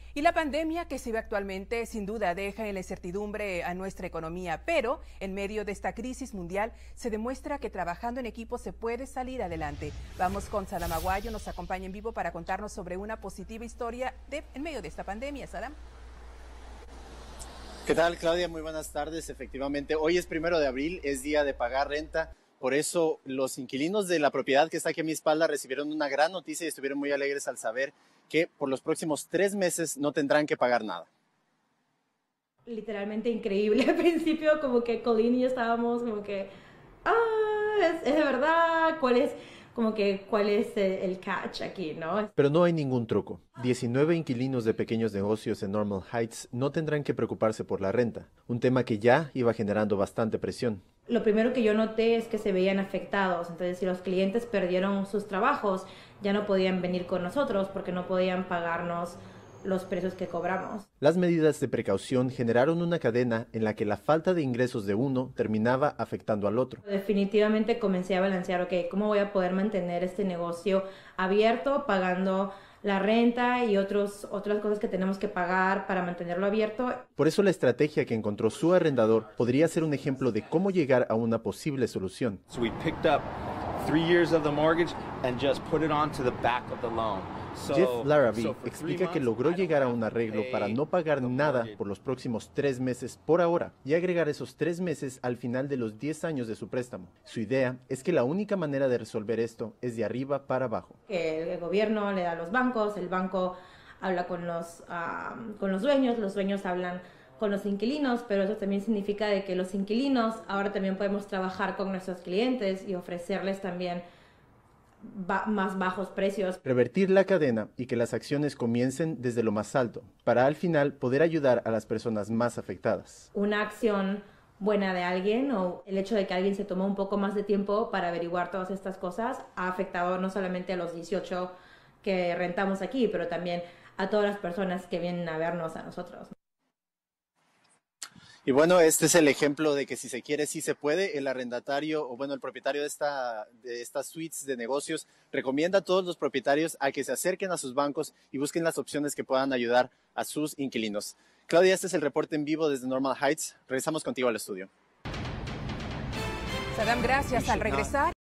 Y la pandemia que se ve actualmente sin duda deja en la incertidumbre a nuestra economía, pero en medio de esta crisis mundial se demuestra que trabajando en equipo se puede salir adelante. Vamos con Sadam Aguayo, nos acompaña en vivo para contarnos sobre una positiva historia en medio de esta pandemia. Sadam. ¿Qué tal, Claudia? Muy buenas tardes. Efectivamente, hoy es 1 de abril, es día de pagar renta. Por eso los inquilinos de la propiedad que está aquí a mi espalda recibieron una gran noticia y estuvieron muy alegres al saber que por los próximos 3 meses no tendrán que pagar nada. Literalmente increíble. Al principio como que Colleen y yo estábamos como que, es de verdad, ¿cuál es el catch aquí, no? Pero no hay ningún truco. 19 inquilinos de pequeños negocios en Normal Heights no tendrán que preocuparse por la renta, un tema que ya iba generando bastante presión. Lo primero que yo noté es que se veían afectados, entonces si los clientes perdieron sus trabajos, ya no podían venir con nosotros porque no podían pagarnos los precios que cobramos. Las medidas de precaución generaron una cadena en la que la falta de ingresos de uno terminaba afectando al otro. Definitivamente comencé a balancear, ¿cómo voy a poder mantener este negocio abierto, pagando la renta y otras cosas que tenemos que pagar para mantenerlo abierto? Por eso la estrategia que encontró su arrendador podría ser un ejemplo de cómo llegar a una posible solución. So we picked up 3 years of the mortgage and just put it onto the back of the loan. Jeff Larrabee explica que logró llegar a un arreglo para no pagar nada por los próximos 3 meses por ahora y agregar esos 3 meses al final de los 10 años de su préstamo. Su idea es que la única manera de resolver esto es de arriba para abajo. El gobierno le da a los bancos, el banco habla con los dueños hablan con los inquilinos, pero eso también significa de que los inquilinos ahora también podemos trabajar con nuestros clientes y ofrecerles también más bajos precios. Revertir la cadena y que las acciones comiencen desde lo más alto, para al final poder ayudar a las personas más afectadas. Una acción buena de alguien o el hecho de que alguien se tomó un poco más de tiempo para averiguar todas estas cosas ha afectado no solamente a los 18 que rentamos aquí, pero también a todas las personas que vienen a vernos a nosotros. Y bueno, este es el ejemplo de que si se quiere, sí se puede. El arrendatario, o bueno, el propietario de estas suites de negocios recomienda a todos los propietarios a que se acerquen a sus bancos y busquen las opciones que puedan ayudar a sus inquilinos. Claudia, este es el reporte en vivo desde Normal Heights. Regresamos contigo al estudio. Sadam, gracias. Al regresar...